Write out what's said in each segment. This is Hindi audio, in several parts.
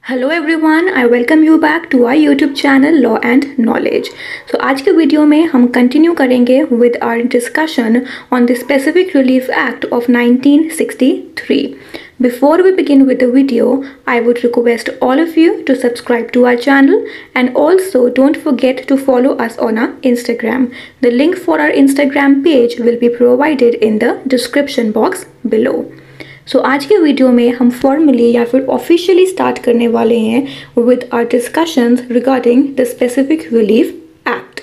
Hello everyone, I welcome you back to our YouTube channel law and knowledge. So आज के वीडियो में हम कंटिन्यू करेंगे with our discussion on the specific relief act of 1963। Before we begin with the video, I would request all of you to subscribe to our channel and also don't forget to follow us on our Instagram. The link for our Instagram page will be provided in the description box below. So आज के वीडियो में हम फॉर्मली या फिर ऑफिशियली स्टार्ट करने वाले हैं with our discussions regarding the specific relief act.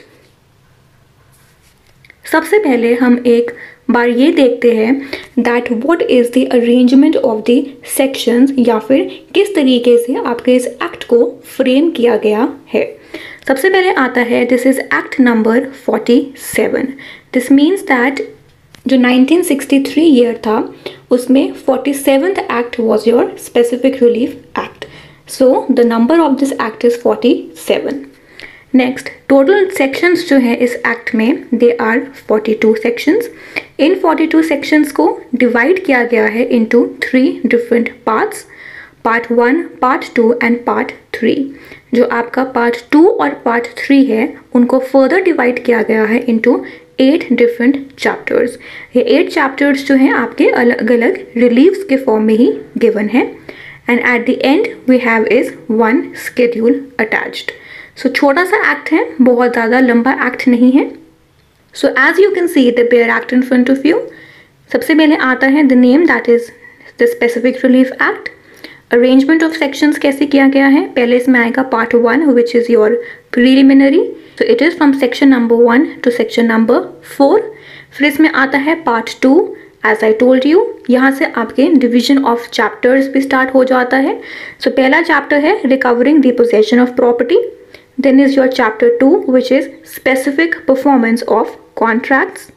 सबसे पहले हम एक बार ये देखते हैं that what is the arrangement of the sections या फिर किस तरीके से आपके इस एक्ट को फ्रेम किया गया है। सबसे पहले आता है this is act number 47। This means that जो 1963 ईयर था उसमें 47th act was your specific relief act. So the number of this act is 47। Next, total sections जो है इस एक्ट में दे आर 42 सेक्शंस। इन 42 सेक्शंस को डिवाइड किया गया है into 3 different parts, part 1, part 2 and part 3। जो आपका पार्ट 2 और पार्ट 3 है उनको फर्दर डिवाइड किया गया है इनटू 8 डिफरेंट चैप्टर्स। ये 8 चैप्टर्स जो हैं आपके अलग अलग रिलीव्स के फॉर्म में ही गिवन है and at the end we have is 1 schedule attached. So छोटा सा एक्ट है, बहुत ज़्यादा लंबा एक्ट नहीं है। So as you can see the bare act in front of you. सबसे पहले आता है the name that is the specific relief act. Arrangement of sections कैसे किया गया है, पहले इसमें आएगा part 1 which is your preliminary. So it is from section number 1 to section number 4। फिर इसमें आता है part 2 as I told you. यहाँ से आपके डिवीजन ऑफ चैप्टर्स भी स्टार्ट हो जाता है। सो पहला चैप्टर है recovering the possession of property. Then is your chapter 2 which is specific performance of contracts.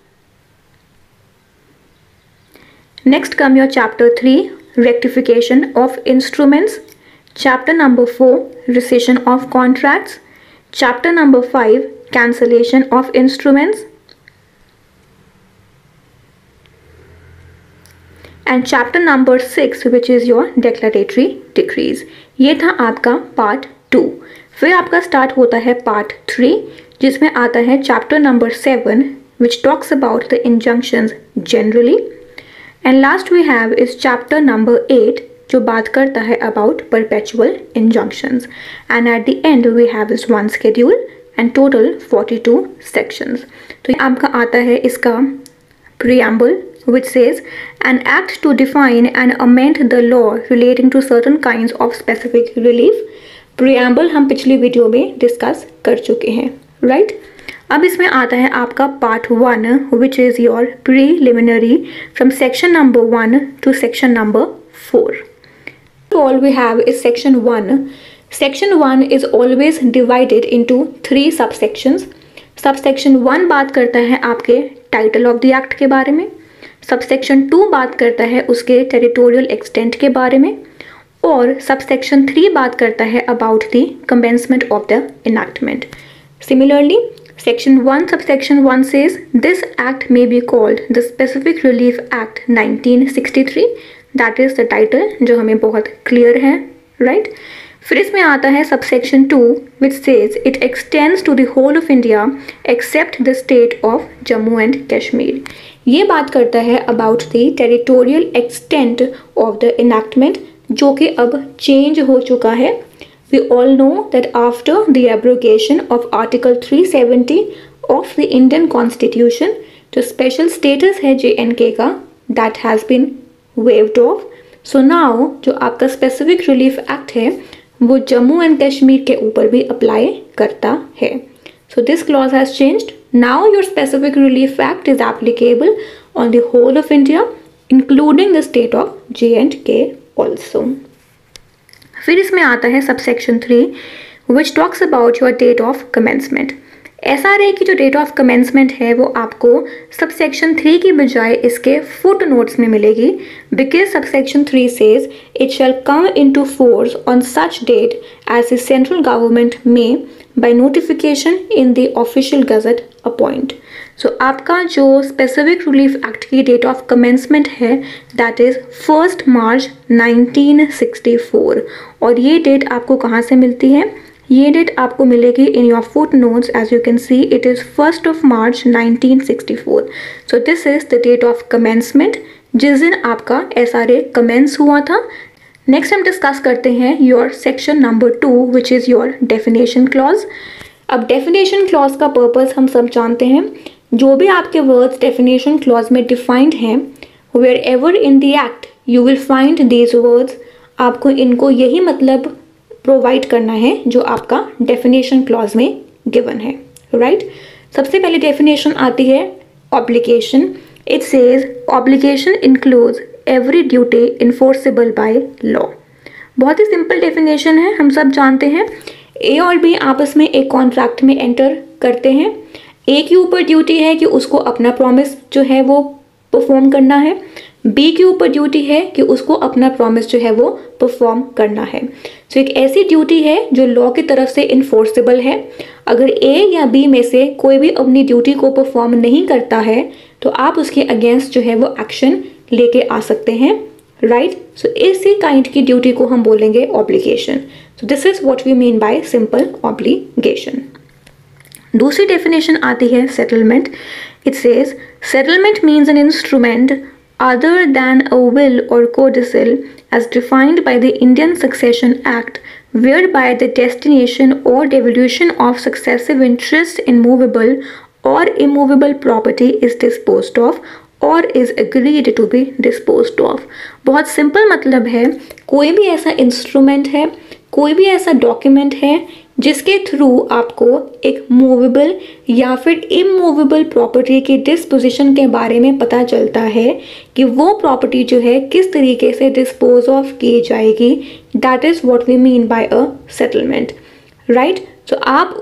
Next come your chapter 3 rectification of instruments, chapter number 4 rescission of contracts, chapter number 5 cancellation of instruments, and chapter number 6 which is your declaratory decrees। ये था आपका पार्ट 2। फिर आपका स्टार्ट होता है पार्ट 3 जिसमें आता है chapter number 7 which talks about the injunctions generally। And last we have is chapter number 8 जो बात करता है about perpetual injunctions and at the end we have is 1 schedule and total 42 sections. तो आपका आता है इसका preamble which says an act to define and amend the law relating to certain kinds of specific relief। Preamble हम पिछली वीडियो में डिस्कस कर चुके हैं, राइट। अब इसमें आता है आपका part 1 which is your preliminary from section number 1 to section number 4। All we have is section 1। Section 1 is always divided into 3 subsections. Subsection 1 बात करता है आपके टाइटल ऑफ द एक्ट के बारे में, सबसेक्शन 2 बात करता है उसके टेरिटोरियल एक्सटेंट के बारे में, और सबसेक्शन 3 बात करता है about the commencement of the enactment. Similarly Section 1 subsection 1 says this act may be called the Specific Relief Act 1963। That is the title जो हमें बहुत clear है, right? फिर इसमें आता है subsection 2 which says it extends to the whole of India except the state of Jammu and Kashmir। ये बात करता है about the territorial extent of the enactment जो कि अब change हो चुका है। We all know that after the abrogation of Article 370 of the Indian Constitution, जो special status है JNK का, that has been waived off। So now जो आपका Specific Relief Act है वो जम्मू एंड कश्मीर के ऊपर भी अप्लाई करता है। So this clause has changed। Now your Specific Relief Act is applicable on the whole of India, including the state of J&K also। फिर इसमें आता है subsection 3 which talks about your date of commencement. SRA की जो डेट ऑफ कमेंसमेंट है वो आपको सबसेक्शन 3 की बजाय इसके फुट नोट्स में मिलेगी, because subsection 3 says it shall come into force on such date as the central government may by notification in the official gazette appoint. So आपका जो स्पेसिफिक रिलीफ एक्ट की डेट ऑफ कमेंसमेंट है दैट इज 1 मार्च 1964, और ये डेट आपको कहाँ से मिलती है? ये डेट आपको मिलेगी in your foot notes. As you can see it is 1 March 1964। So this is the date of commencement जिस दिन आपका SRA कमेंस हुआ था। नेक्स्ट हम डिस्कस करते हैं your section number 2 which is your definition clause. अब डेफिनेशन क्लॉज का पर्पस हम सब जानते हैं। जो भी आपके वर्ड्स डेफिनेशन क्लॉज में डिफाइंड हैं, wherever in the act you will find these words, आपको इनको यही मतलब प्रोवाइड करना है जो आपका डेफिनेशन क्लॉज में गिवन है, राइट? सबसे पहले डेफिनेशन आती है obligation. It says obligation includes every duty enforceable by law. बहुत ही सिंपल डेफिनेशन है, हम सब जानते हैं। ए और बी आपस में एक कॉन्ट्रैक्ट में एंटर करते हैं। ए के ऊपर ड्यूटी है कि उसको अपना प्रॉमिस जो है वो परफॉर्म करना है, बी के ऊपर ड्यूटी है कि उसको अपना प्रॉमिस जो है वो परफॉर्म करना है। सो एक ऐसी ड्यूटी है जो लॉ की तरफ से इन्फोर्सेबल है। अगर ए या बी में से कोई भी अपनी ड्यूटी को परफॉर्म नहीं करता है तो आप उसके अगेंस्ट जो है वो एक्शन लेके आ सकते हैं, राइट? सो इसी काइंड की ड्यूटी को हम बोलेंगे obligation. So this is what we mean by simple obligation. दूसरी डेफिनेशन आती है settlement. It says settlement means an instrument other than a will or codicil as defined by the Indian Succession Act, whereby the destination or devolution of successive interest in movable or immovable property is disposed of or is agreed to be disposed of। बहुत सिंपल मतलब है, कोई भी ऐसा इंस्ट्रूमेंट है, कोई भी ऐसा डॉक्यूमेंट है जिसके थ्रू आपको एक मूवेबल या फिर इमूवेबल प्रॉपर्टी की डिस्पोजिशन के बारे में पता चलता है कि वो प्रॉपर्टी जो है किस तरीके से डिस्पोज ऑफ की जाएगी। That is what we mean by a settlement, right? So आप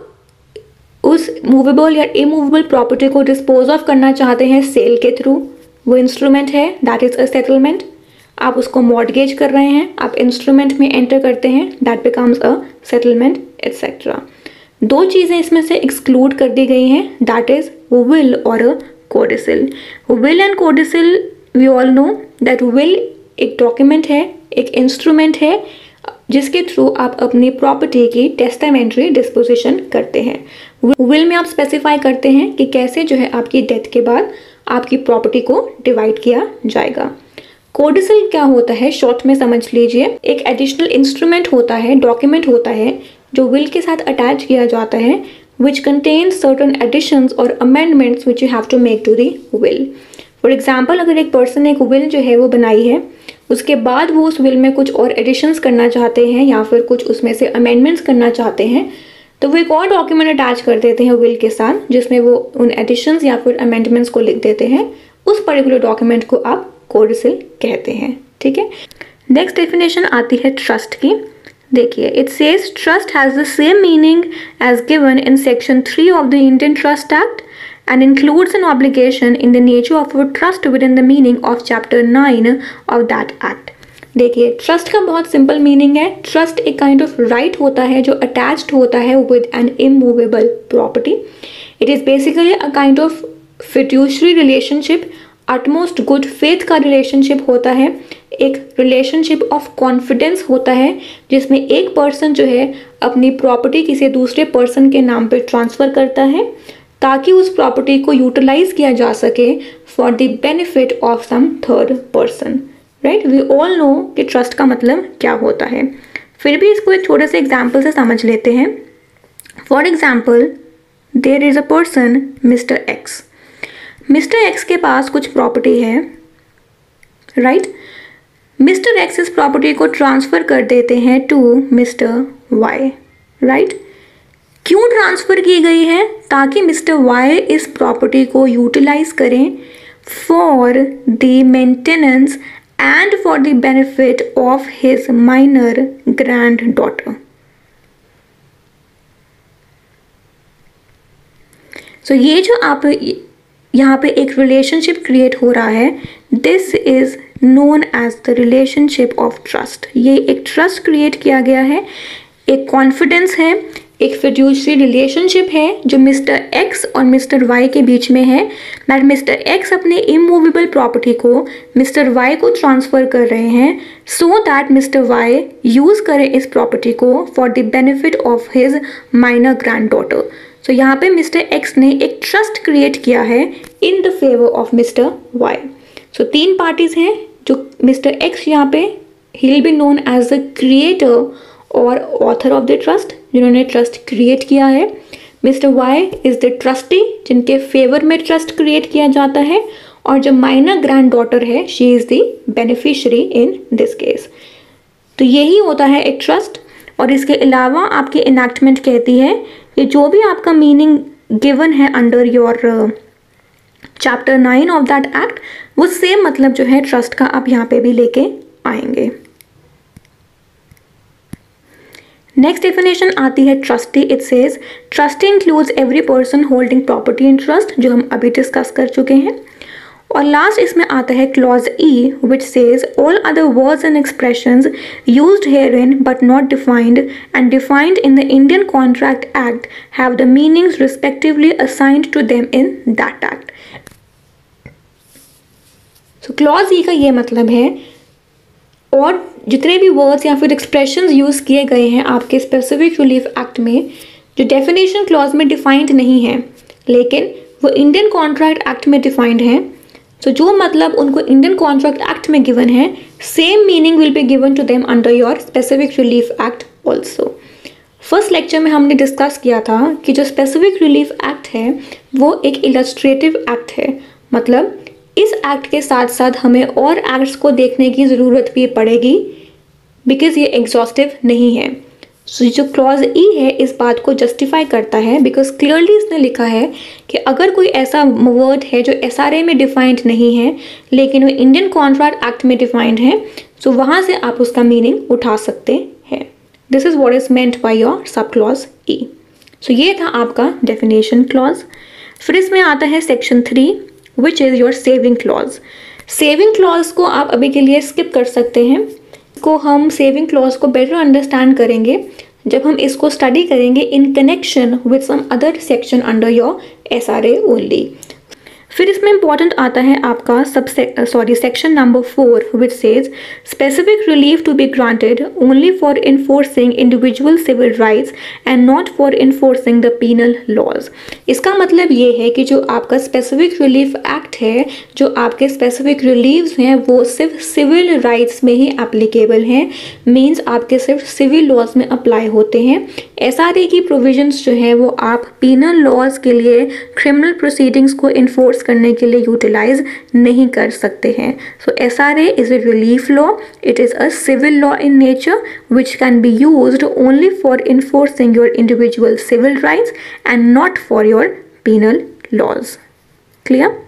उस मूवेबल या इमूवेबल प्रॉपर्टी को डिस्पोज ऑफ करना चाहते हैं सेल के थ्रू, वो इंस्ट्रूमेंट है, दैट इज़ अ सेटलमेंट। आप उसको मॉर्गेज कर रहे हैं, आप इंस्ट्रूमेंट में एंटर करते हैं, that becomes a settlement etcetera. दो चीज़ें इसमें से एक्सक्लूड कर दी गई हैं, दैट इज विल और a codicil. Will and codicil we all know that will एक डॉक्यूमेंट है, एक इंस्ट्रूमेंट है जिसके थ्रू आप अपनी प्रॉपर्टी की टेस्टामेंट्री डिस्पोजिशन करते हैं। विल में आप स्पेसिफाई करते हैं कि कैसे जो है आपकी डेथ के बाद आपकी प्रॉपर्टी को डिवाइड किया जाएगा। कोडिसिल क्या होता है, शॉर्ट में समझ लीजिए, एक एडिशनल इंस्ट्रूमेंट होता है, डॉक्यूमेंट होता है जो विल के साथ अटैच किया जाता है, which contains certain additions or amendments which you have to make to the will। For example अगर एक पर्सन ने एक विल जो है वो बनाई है, उसके बाद वो उस विल में कुछ और एडिशंस करना चाहते हैं या फिर कुछ उसमें से अमेंडमेंट्स करना चाहते हैं, तो वो एक और डॉक्यूमेंट अटैच कर देते हैं विल के साथ जिसमें वो उन एडिशंस या फिर अमेंडमेंट्स को लिख देते हैं। उस पर्टिकुलर डॉक्यूमेंट को आप कोडिसिल कहते हैं, ठीक है। नेक्स्ट डेफिनेशन आती है ट्रस्ट की। देखिए, it says trust has the same meaning as given in section 3 of the Indian trust act and includes an obligation in the nature of a trust within the meaning of chapter 9 of that act। देखिए, ट्रस्ट का बहुत सिंपल मीनिंग है, ट्रस्ट एक काइंड ऑफ राइट होता है जो अटैच्ड होता है with an immovable property. It is basically a kind of fiduciary relationship, utmost good faith का रिलेशनशिप होता है, एक रिलेशनशिप ऑफ कॉन्फिडेंस होता है जिसमें एक पर्सन जो है अपनी प्रॉपर्टी किसी दूसरे पर्सन के नाम पे ट्रांसफ़र करता है ताकि उस प्रॉपर्टी को यूटिलाइज किया जा सके for the benefit of some third person, right? We all know कि ट्रस्ट का मतलब क्या होता है, फिर भी इसको एक छोटे से एग्जाम्पल से समझ लेते हैं। For example, there is a person mister X. Mister X के पास कुछ प्रॉपर्टी है, राइट? मिस्टर एक्स इस प्रॉपर्टी को ट्रांसफ़र कर देते हैं टू मिस्टर वाई, राइट? क्यों ट्रांसफ़र की गई है? ताकि मिस्टर वाई इस प्रॉपर्टी को यूटिलाइज करें for the maintenance and for the benefit of his minor granddaughter. So ये जो आप यहाँ पे एक रिलेशनशिप क्रिएट हो रहा है, this is known as the relationship of trust. ये एक ट्रस्ट क्रिएट किया गया है, एक कॉन्फिडेंस है, एक फिड्यूशरी रिलेशनशिप है जो मिस्टर एक्स और मिस्टर वाई के बीच में है, दैट मिस्टर एक्स अपने इमूवेबल प्रॉपर्टी को मिस्टर वाई को ट्रांसफ़र कर रहे हैं so that mister Y use करे इस प्रॉपर्टी को for the benefit of his minor granddaughter. So यहाँ पे मिस्टर एक्स ने एक ट्रस्ट क्रिएट किया है in the favour of mister Y. So 3 parties हैं जो मिस्टर एक्स यहाँ पे he will be known as the creator और ऑथर ऑफ द ट्रस्ट, जिन्होंने ट्रस्ट क्रिएट किया है। Mister Y is the trustee, जिनके फेवर में ट्रस्ट क्रिएट किया जाता है, और जो माइनर ग्रैंड डॉटर है she is the beneficiary in this case. तो यही होता है एक ट्रस्ट। और इसके अलावा आपकी इनैक्टमेंट कहती है कि जो भी आपका मीनिंग गिवन है under your chapter 9 of that act, वो सेम मतलब जो है ट्रस्ट का आप यहाँ पे भी लेके आएंगे। नेक्स्ट डेफिनेशन आती है trustee. It says trustee includes every person holding property in trust, जो हम अभी डिस्कस कर चुके हैं। और लास्ट इसमें आता है clause E which says all other words and expressions used herein but not defined and defined in the Indian contract act have the meanings respectively assigned to them in that act. So clause E का ये मतलब है, और जितने भी वर्ड्स या फिर एक्सप्रेशंस यूज़ किए गए हैं आपके स्पेसिफिक रिलीफ एक्ट में, जो डेफिनेशन क्लॉज में डिफाइंड नहीं है लेकिन वो इंडियन कॉन्ट्रैक्ट एक्ट में डिफाइंड है, सो जो मतलब उनको इंडियन कॉन्ट्रैक्ट एक्ट में गिवन है, same meaning will be given to them under your specific relief act also. First lecture में हमने डिस्कस किया था कि जो स्पेसिफिक रिलीफ एक्ट है वो एक इलस्ट्रेटिव एक्ट है, मतलब इस एक्ट के साथ साथ हमें और एक्ट्स को देखने की ज़रूरत भी पड़ेगी बिकॉज ये एग्जॉस्टिव नहीं है। सो जो क्लॉज ई है इस बात को जस्टिफाई करता है बिकॉज क्लियरली इसने लिखा है कि अगर कोई ऐसा वर्ड है जो SRA में डिफाइंड नहीं है लेकिन वो इंडियन कॉन्ट्रैक्ट एक्ट में डिफाइंड है, सो वहाँ से आप उसका मीनिंग उठा सकते हैं। This is what is meant by your sub clause E. So ये था आपका डेफिनेशन क्लॉज। फिर इसमें आता है section 3 which is your saving clause. Saving clause को आप अभी के लिए स्किप कर सकते हैं, को हम सेविंग क्लॉज को बेटर अंडरस्टैंड करेंगे जब हम इसको स्टडी करेंगे in connection with some other section under your SRA only. फिर इसमें इंपॉर्टेंट आता है आपका section number 4 which says specific relief to be granted only for enforcing individual civil rights and not for enforcing the penal laws. इसका मतलब ये है कि जो आपका स्पेसिफिक रिलीफ एक्ट है, जो आपके स्पेसिफिक रिलीव्स हैं वो सिर्फ सिविल राइट्स में ही एप्लीकेबल हैं, मीन्स आपके सिर्फ सिविल लॉज में अप्लाई होते हैं। SRA की प्रोविजंस जो है वो आप पीनल लॉज के लिए क्रिमिनल प्रोसीडिंग्स को इन्फोर्स करने के लिए यूटिलाइज नहीं कर सकते हैं। So SRA is a relief law, it is a civil law in nature which can be used only for enforcing your individual civil rights and not for your penal laws. Clear?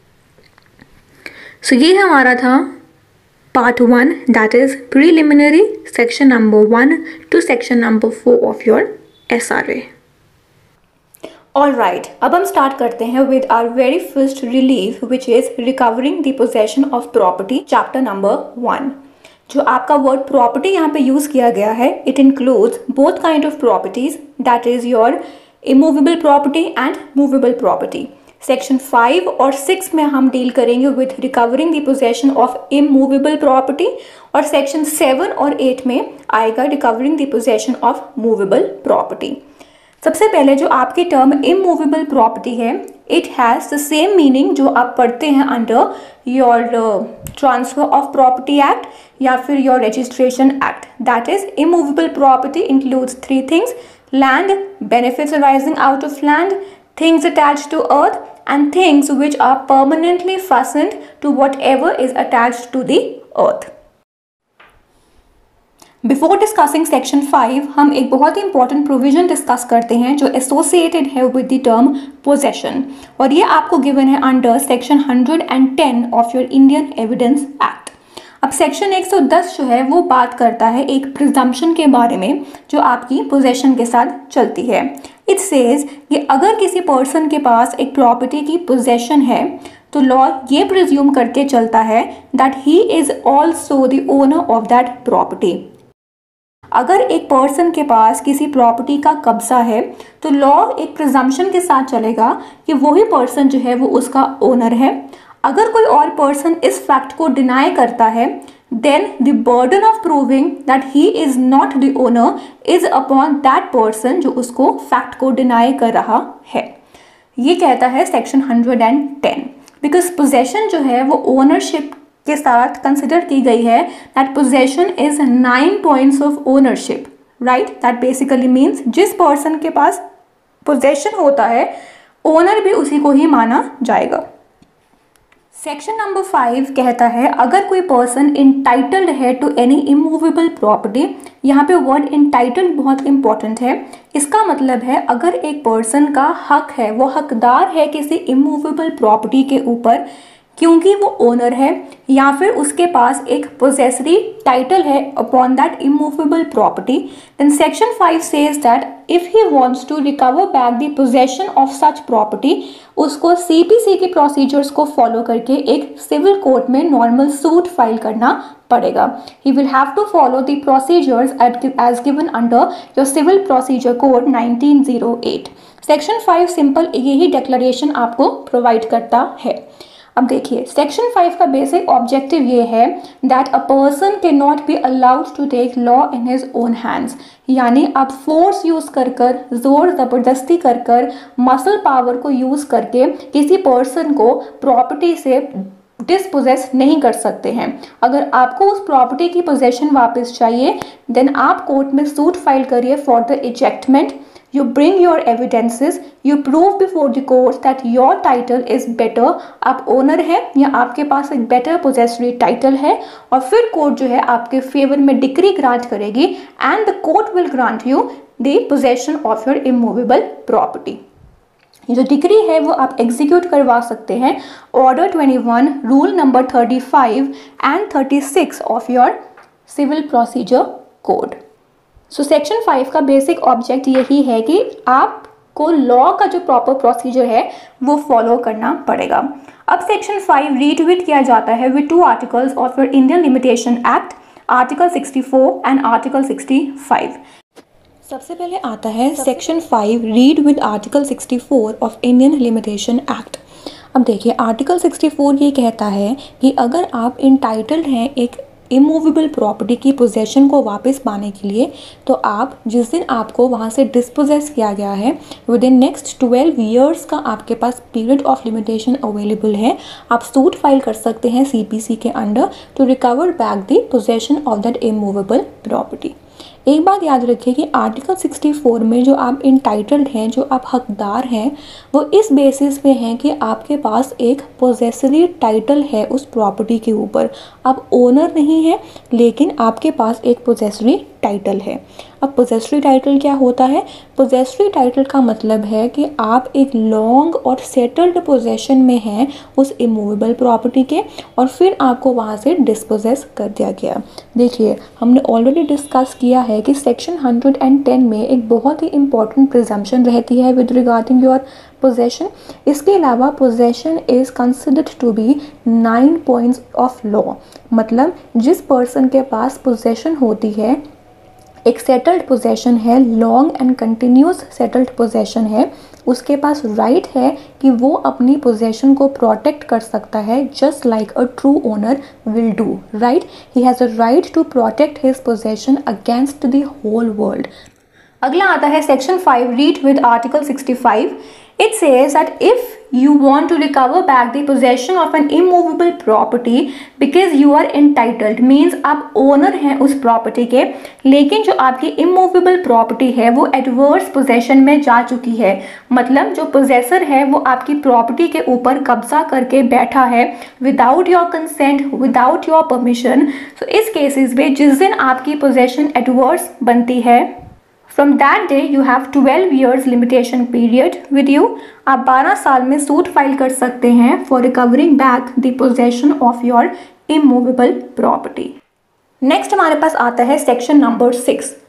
So ये हमारा था part 1 that is preliminary section number 1 to section number 4 of your SRA। Alright, अब हम स्टार्ट करते हैं with our very first relief which is recovering the possession of property, chapter number 1। जो आपका वर्ड प्रॉपर्टी यहाँ पे यूज़ किया गया है, it includes both kind of properties, that is your immovable property and movable property। Section 5 और 6 में हम डील करेंगे with recovering the possession of immovable property, और सेक्शन 7 और 8 में आएगा recovering the possession of movable property। सबसे पहले जो आपकी टर्म इमूवेबल प्रॉपर्टी है, it has the same meaning जो आप पढ़ते हैं under your transfer of property act या फिर your registration act. That is immovable property includes 3 things: land, benefits arising out of land, things attached to earth and things which are permanently fastened to whatever is attached to the earth। Before discussing section 5 हम एक बहुत ही इंपॉर्टेंट प्रोविजन डिस्कस करते हैं जो एसोसिएटेड है विद द टर्म पोजेशन, और ये आपको गिवन है under section 110 of your Indian evidence act. अब सेक्शन 110 जो है वो बात करता है एक प्रिजम्पशन के बारे में जो आपकी पोजेशन के साथ चलती है। इट सेज कि अगर किसी पर्सन के पास एक प्रॉपर्टी की पोजेशन है तो लॉ ये प्रिज्यूम करके चलता है that he is also the owner of that property. अगर एक पर्सन के पास किसी प्रॉपर्टी का कब्जा है तो लॉ एक प्रिजम्पशन के साथ चलेगा कि वही पर्सन जो है वो उसका ओनर है। अगर कोई और पर्सन इस फैक्ट को डिनाई करता है then the burden of proving that he is not the owner is upon that person जो उसको फैक्ट को डिनाई कर रहा है। ये कहता है सेक्शन 110 बिकॉज पोजेशन जो है वो ओनरशिप के साथ कंसिडर की गई है that possession is 9 points of ownership, right. That basically means जिस पर्सन के पास पोजेशन होता है ओनर भी उसी को ही माना जाएगा। सेक्शन नंबर 5 कहता है अगर कोई पर्सन इंटाइटल्ड है टू एनी इमूवेबल प्रॉपर्टी, यहाँ पे वर्ड इंटाइटल्ड बहुत इंपॉर्टेंट है। इसका मतलब है अगर एक पर्सन का हक है, वो हकदार है किसी इमूवेबल प्रॉपर्टी के ऊपर क्योंकि वो ओनर है या फिर उसके पास एक पोजेसरी टाइटल है upon that immovable property, then section 5 says that if he wants to recover back the possession of such property, उसको सीपीसी के प्रोसीजर्स को फॉलो करके एक सिविल कोर्ट में नॉर्मल सूट फाइल करना पड़ेगा। He will have to follow the procedures as given under your civil procedure code 1908। Section 5 simple यही डिक्लेरेशन आपको प्रोवाइड करता है। अब देखिए सेक्शन 5 का बेसिक ऑब्जेक्टिव ये है that a person can not be allowed to take law in his own hands, यानी आप फोर्स यूज कर जोर ज़बरदस्ती कर मसल पावर को यूज करके किसी पर्सन को प्रॉपर्टी से डिस्पोजेस नहीं कर सकते हैं। अगर आपको उस प्रॉपर्टी की पोजेशन वापस चाहिए देन आप कोर्ट में सूट फाइल करिए for the ejectment. You bring your evidences, you prove before the court that your title is better, आप ओनर हैं या आपके पास एक बेटर पोजेसरी टाइटल है, और फिर कोर्ट जो है आपके फेवर में डिक्री ग्रांट करेगी and the court will grant you the possession of your immovable property. जो डिक्री है वो आप एग्जीक्यूट करवा सकते हैं order 21 rule number 35 and 36 of your civil procedure code. So section 5 का बेसिक ऑब्जेक्ट यही है कि आपको लॉ का जो प्रॉपर प्रोसीजर है वो फॉलो करना पड़ेगा। अब सेक्शन 5 रीड किया जाता है with 2 articles of your Indian limitation act, article 64 and article 65। सबसे पहले आता है section 5 read with article 64 of Indian limitation act. अब देखिए आर्टिकल 64 ये कहता है कि अगर आप इंटाइटल्ड हैं एक इमूवेबल प्रॉपर्टी की पोजेशन को वापस पाने के लिए, तो आप जिस दिन आपको वहाँ से डिस्पोजेस किया गया है विद इन नेक्स्ट 12 ईयर्स का आपके पास पीरियड ऑफ लिमिटेशन अवेलेबल है, आप सूट फाइल कर सकते हैं सीपीसी के under to recover back the possession of that immovable property. एक बात याद रखिए कि आर्टिकल 64 में जो आप इंटाइटल्ड हैं, जो आप हकदार हैं, वो इस बेसिस पे हैं कि आपके पास एक पोजेसरी टाइटल है उस प्रॉपर्टी के ऊपर। आप ओनर नहीं हैं लेकिन आपके पास एक पोजेसरी टाइटल है। अब पोजेसरी टाइटल क्या होता है? पोजेसरी टाइटल का मतलब है कि आप एक लॉन्ग और सेटल्ड पोजेशन में हैं उस इमूवेबल प्रॉपर्टी के, और फिर आपको वहाँ से डिस्पोजेस कर दिया गया। देखिए हमने ऑलरेडी डिस्कस किया है कि सेक्शन 110 में एक बहुत ही इंपॉर्टेंट प्रिजम्पशन रहती है विद रिगार्डिंग योर पोजेशन। इसके अलावा possession is considered to be 9 points of law, मतलब जिस पर्सन के पास पोजेशन होती है, एक सेटल्ड पोजेशन है, long and continuous settled possession है, उसके पास राइट है कि वो अपनी पोजेशन को प्रोटेक्ट कर सकता है just like a true owner will do, right. He has a right to protect his possession against the whole world. अगला आता है section 5 read with article 65। It says that if you want to recover back the possession of an immovable property because you are entitled, means आप ओनर हैं उस प्रॉपर्टी के, लेकिन जो आपकी immovable property है वो adverse possession में जा चुकी है, मतलब जो possessor है वो आपकी प्रॉपर्टी के ऊपर कब्जा करके बैठा है without your consent, without your permission। So इस केसेस में जिस दिन आपकी possession adverse बनती है, From that day you have 12 years limitation period with you। आप 12 साल में सूट फाइल कर सकते हैं for recovering back the possession of your immovable property। Next हमारे पास आता है सेक्शन नंबर 6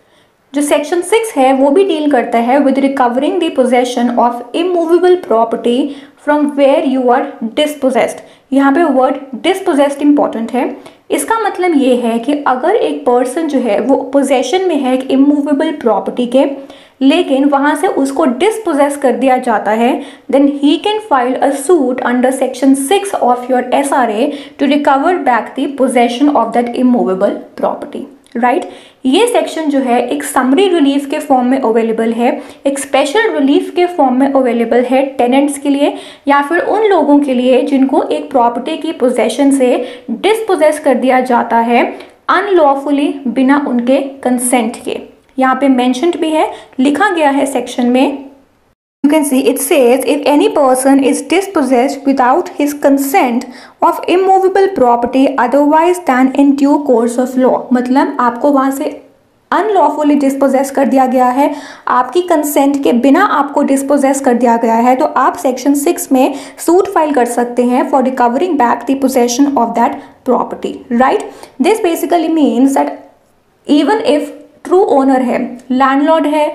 जो सेक्शन 6 है वो भी डील करता है with recovering the possession of immovable property from where you are dispossessed. यहाँ पे वर्ड डिस्पोजेस्ड इंपॉर्टेंट है। इसका मतलब ये है कि अगर एक पर्सन जो है वो पोजेशन में है एक इमूवेबल प्रॉपर्टी के, लेकिन वहां से उसको डिस्पोजेस कर दिया जाता है, then he can file a suit under section 6 of your SRA to recover back the possession of that immovable property. Right, ये सेक्शन जो है एक समरी रिलीफ के फॉर्म में अवेलेबल है, एक स्पेशल रिलीफ के फॉर्म में अवेलेबल है टेनेंट्स के लिए या फिर उन लोगों के लिए जिनको एक प्रॉपर्टी की पोजेशन से डिस्पोजेस कर दिया जाता है अनलॉफुली, बिना उनके कंसेंट के। यहाँ पे मेंशन्ड भी है, लिखा गया है सेक्शन में। You can see it says if any person is dispossessed without his consent of immovable property otherwise than in due course of law, मतलब आपको वहां से अनलॉफुली डिस्पोजेस कर दिया गया है, आपकी कंसेंट के बिना आपको डिस्पोजेस कर दिया गया है, तो आप सेक्शन 6 में सूट फाइल कर सकते हैं for recovering back the possession of that property. Right, this basically means that even if true owner है, लैंडलॉर्ड है,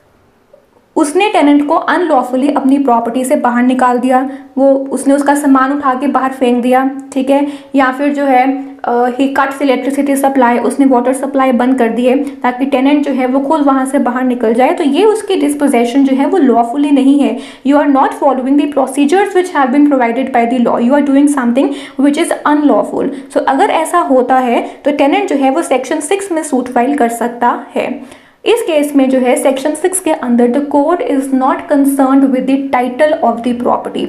उसने टेनेंट को अनलॉफुली अपनी प्रॉपर्टी से बाहर निकाल दिया, वो उसने उसका सामान उठा के बाहर फेंक दिया, ठीक है, या फिर जो है ही कट्स इलेक्ट्रिसिटी सप्लाई, उसने वाटर सप्लाई बंद कर दिए ताकि टेनेंट जो है वो खुद वहाँ से बाहर निकल जाए, तो ये उसकी डिस्पोजेशन जो है वो लॉफुली नहीं है। You are not following the procedures which have been provided by the law, you are doing something which is unlawful. So अगर ऐसा होता है तो टेनेंट जो है वो सेक्शन 6 में सूट फाइल कर सकता है। इस केस में जो है सेक्शन 6 के अंदर the court is not concerned with the title of the property.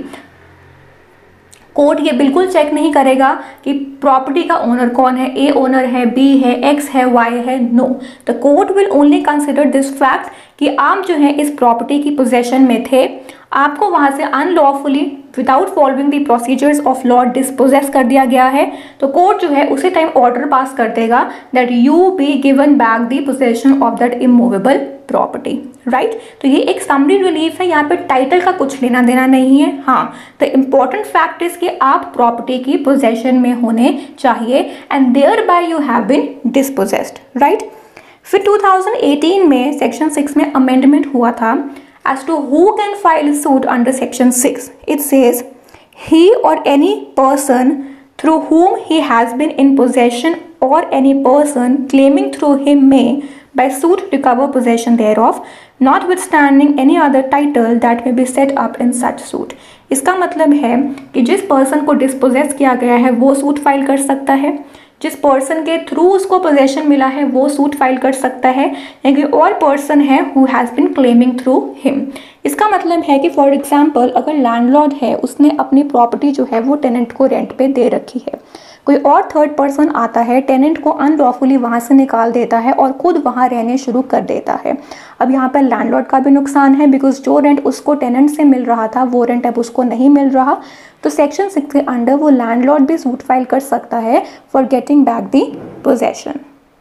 Court ये बिल्कुल चेक नहीं करेगा कि प्रॉपर्टी का ओनर कौन है, ए ओनर है, बी है, एक्स है, वाई है, no. The court will only consider this fact कि आप जो है इस प्रॉपर्टी की पोजेशन में थे, आपको वहां से unlawfully without following the procedures of law dispossess कर दिया गया है, तो कोर्ट जो है उसी टाइम ऑर्डर पास कर देगा that you be given back the possession of that immovable property. Right, तो ये एक समरी रिलीफ है, यहाँ पे टाइटल का कुछ लेना देना नहीं है। हाँ, द इम्पॉर्टेंट फैक्ट इज कि आप प्रॉपर्टी की पोजेशन में होने चाहिए and thereby you have been dispossessed. Right, फिर 2018 में सेक्शन 6 में अमेंडमेंट हुआ था as to who can file a suit under section 6. It says he or any person through whom he has been in possession or any person claiming through him may by suit recover possession thereof, notwithstanding any other title that may be set up in such suit. इसका मतलब है कि जिस पर्सन को डिस्पोजेस किया गया है वो सूट फाइल कर सकता है, जिस पर्सन के थ्रू उसको पोजेशन मिला है वो सूट फाइल कर सकता है, यानी और पर्सन है who has been claiming through him. इसका मतलब है कि फॉर एग्जांपल अगर लैंडलॉर्ड है, उसने अपनी प्रॉपर्टी जो है वो टेनेंट को रेंट पे दे रखी है, कोई और थर्ड पर्सन आता है, टेनेंट को अनलॉफुली वहाँ से निकाल देता है और खुद वहाँ रहने शुरू कर देता है। अब यहाँ पर लैंडलॉर्ड का भी नुकसान है बिकॉज जो रेंट उसको टेनेंट से मिल रहा था वो रेंट अब उसको नहीं मिल रहा, तो सेक्शन 6 के अंडर वो लैंडलॉर्ड भी सूट फाइल कर सकता है for getting back the possession.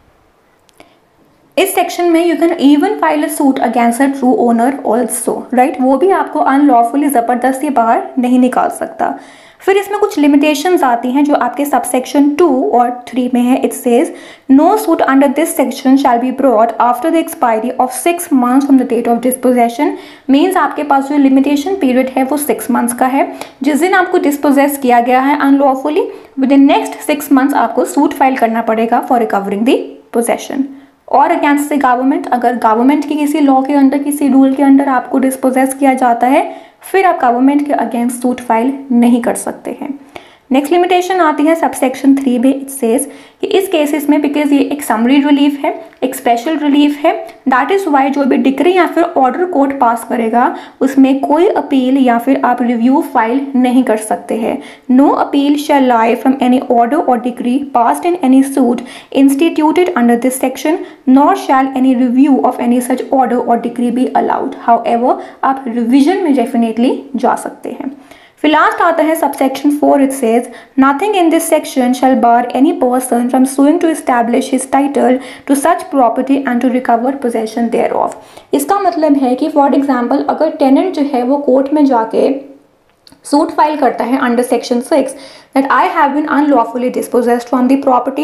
इस सेक्शन में you can even file a suit against a true owner also. Right, वो भी आपको अनलॉफुली ज़बरदस्ती बाहर नहीं निकाल सकता। फिर इसमें कुछ लिमिटेशंस आती हैं जो आपके सबसेक्शन 2 और 3 में है। It says no suit under this section shall be brought after the expiry of 6 months from the date of dispossession. Means आपके पास जो लिमिटेशन पीरियड है वो 6 मंथ्स का है। जिस दिन आपको डिस्पोजेस किया गया है unlawfully, within next 6 months आपको सूट फाइल करना पड़ेगा फॉर रिकवरिंग द पोजेशन। और अगेंस्ट द गवर्नमेंट, अगर गवर्नमेंट की किसी लॉ के अंडर, किसी रूल के अंडर आपको डिस्पोजेस किया जाता है, फिर आप गवर्नमेंट के अगेंस्ट सूट फाइल नहीं कर सकते हैं। नेक्स्ट लिमिटेशन आती है सबसेक्शन 3 में। इट सेज कि इस केसेस में बिकॉज ये एक समरी रिलीफ है, एक स्पेशल रिलीफ है, दैट इज वाई जो भी डिक्री या फिर ऑर्डर कोर्ट पास करेगा उसमें कोई अपील या फिर आप रिव्यू फाइल नहीं कर सकते हैं। No appeal shall lie from any order or decree passed in any suit instituted under this section, nor shall any review of any such order or decree be allowed. However आप रिविजन में डेफिनेटली जा सकते हैं। फिर लास्ट आता है subsection 4। It says nothing in this section shall bar any person from suing to establish his title to such property and to recover possession there of. इसका मतलब है कि फॉर एग्जाम्पल अगर टेनेंट जो है वो कोर्ट में जाके सूट फाइल करता है under section 6 that I have been unlawfully dispossessed from the property,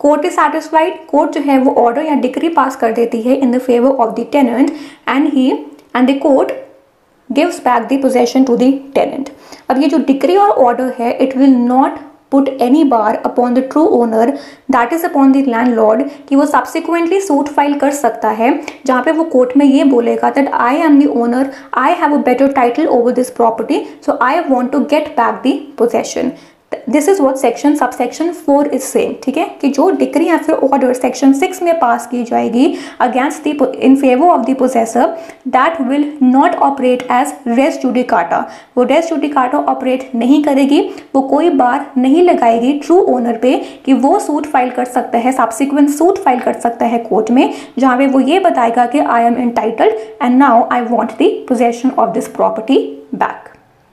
court is satisfied, court जो है वो ऑर्डर या डिक्री पास कर देती है in the favour of the tenant and the court gives back the possession to the tenant. अब ये जो डिक्री और ऑर्डर है, it will not put any bar upon the true owner, that is upon the landlord, कि वो सब्सिक्वेंटली सूट फाइल कर सकता है जहाँ पे वो कोर्ट में ये बोलेगा that I am the owner, I have a better title over this property, so I want to get back the possession. This is what section subsection 4 is saying, ठीक है, कि जो डिक्री या फिर ऑर्डर सेक्शन 6 में पास की जाएगी against the in favour of the possessor, that will not operate as res judicata. वो रेस जुडिकाटा ऑपरेट नहीं करेगी, वो कोई बार नहीं लगाएगी ट्रू ओनर पे कि वो सूट फाइल कर सकता है, सब्सिक्वेंट सूट फाइल कर सकता है कोर्ट में, जहाँ पे वो ये बताएगा कि I am entitled and now I want the possession of this property back.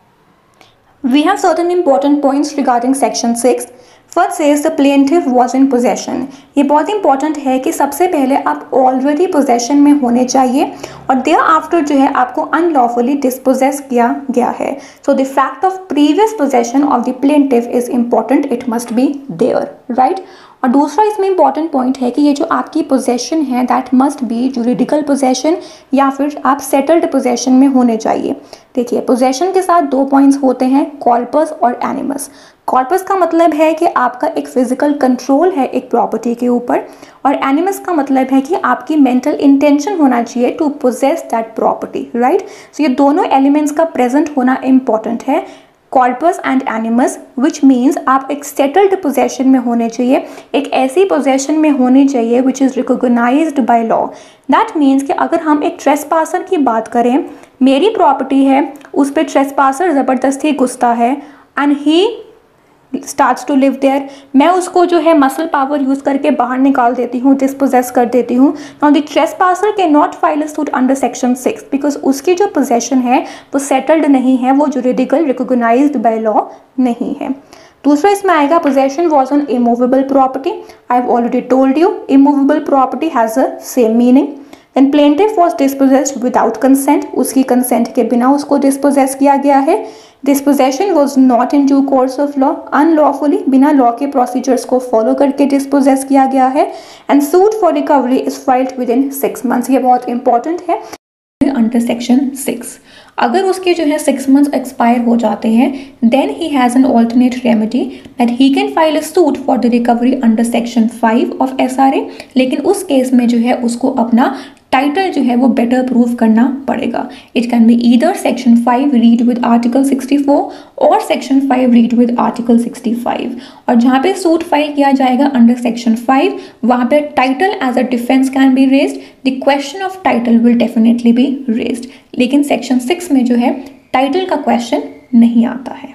We have certain important points regarding section 6. First says the plaintiff was in possession. ये बहुत इंपॉर्टेंट है कि सबसे पहले आप ऑलरेडी पोजेशन में होने चाहिए और देयर आफ्टर जो है आपको अनलॉफुली डिस्पोजेस किया गया है। So the fact of previous possession of the plaintiff is important, it must be there, right. और दूसरा इसमें इंपॉर्टेंट पॉइंट है कि ये जो आपकी पोजेशन है that must be juridical possession या फिर आप सेटल्ड पोजेशन में होने चाहिए। देखिए पोजेशन के साथ 2 पॉइंट्स होते हैं, कॉर्पस और एनिमस। कॉर्पस का मतलब है कि आपका एक फिजिकल कंट्रोल है एक प्रॉपर्टी के ऊपर, और एनिमस का मतलब है कि आपकी मेंटल इंटेंशन होना चाहिए to possess that property, right. So ये दोनों एलिमेंट्स का प्रेजेंट होना इंपॉर्टेंट है, corpus and animus, which means आप एक सेटल्ड पोजेशन में होने चाहिए, एक ऐसी पोजेशन में होनी चाहिए which is recognised by law. That means कि अगर हम एक ट्रेसपासर की बात करें, मेरी प्रॉपर्टी है, उस पर ट्रेसपासर ज़बरदस्ती घुसता है and he starts to live there, मैं उसको जो है मसल पावर यूज़ करके बाहर निकाल देती हूँ, डिस्पोजेस कर देती हूँ। Now the trespasser can not file a suit under section 6 because उसकी जो पोजेशन है वो सेटल्ड नहीं है, वो जुरिडिकल रिकॉग्नाइज्ड बाय लॉ नहीं है। दूसरा इसमें आएगा possession was on immovable property. I have already told you immovable property has a same meaning. Then plaintiff was dispossessed without consent, उसकी कंसेंट के बिना उसको डिस्पोजेस किया गया है। Dispossession was not in due course of law, unlawfully बिना लॉ के प्रोसीजर्स को फॉलो करके डिस्पोजेस किया गया है। And suit for recovery is filed within 6 months, ये बहुत इंपॉर्टेंट है अंडर सेक्शन 6। अगर उसके जो है 6 months एक्सपायर हो जाते हैं then he has an alternate remedy that he can file a suit for the recovery under section 5 of SRA, लेकिन उस केस में जो है उसको अपना टाइटल जो है वो बेटर प्रूव करना पड़ेगा। It can be either section 5 read with article 64 और सेक्शन 5 रीड विद आर्टिकल 65। और जहाँ पे सूट फाइल किया जाएगा अंडर सेक्शन 5 वहाँ पे title as a defence can be raised, the question of title will definitely be raised, लेकिन सेक्शन 6 में जो है टाइटल का क्वेश्चन नहीं आता है।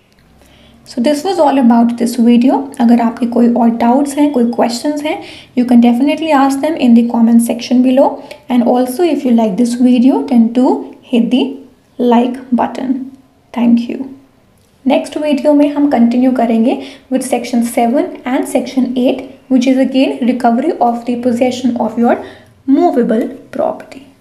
So this was all about this video. अगर आपके कोई और डाउट्स हैं, कोई क्वेश्चंस हैं, you can definitely ask them in the comment section below. And also if you like this video then to hit the like button. Thank you. Next video में हम कंटिन्यू करेंगे with section 7 and section 8 which is again recovery of the possession of your movable property.